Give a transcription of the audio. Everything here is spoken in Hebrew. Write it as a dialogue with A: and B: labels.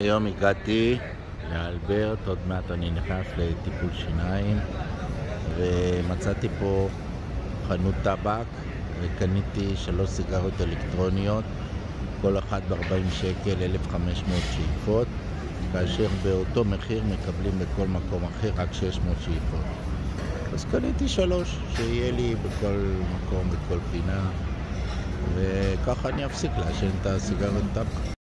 A: היום הגעתי לאלברט, עוד מעט אני נכנס לטיפול שיניים ומצאתי פה חנות טבק וקניתי 3 סיגריות אלקטרוניות, כל אחת ב-40 שקל, 1,500 שאיפות, כאשר באותו מחיר מקבלים בכל מקום אחר רק 600 שאיפות. אז קניתי 3 שיהיה לי בכל מקום, בכל פינה, וככה אני אפסיק לעשן את הסיגריות טבק.